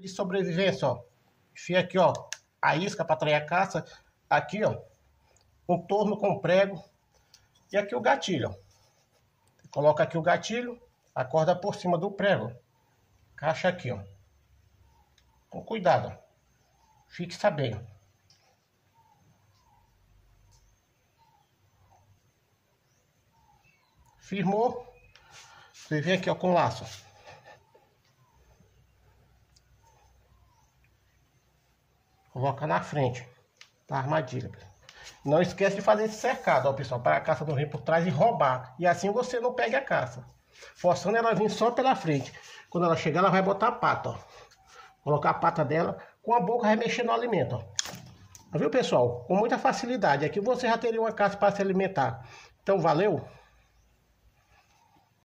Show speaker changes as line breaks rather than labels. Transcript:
De sobrevivência, ó. Enfia aqui, ó, a isca para atrair a caça. Aqui, ó, um torno com prego. E aqui o gatilho, ó. Coloca aqui o gatilho, a corda por cima do prego. Encaixa aqui, ó. Com cuidado, ó. Fixa bem. Firmou. Você vem aqui, ó, com laço. Coloca na frente da armadilha. Não esquece de fazer esse cercado, ó, pessoal, para a caça não vir por trás e roubar. E assim você não pega a caça. Forçando ela a vir só pela frente. Quando ela chegar, ela vai botar a pata, ó. Colocar a pata dela, com a boca vai mexer no alimento, ó. Viu, pessoal? Com muita facilidade. Aqui você já teria uma caça para se alimentar. Então, valeu!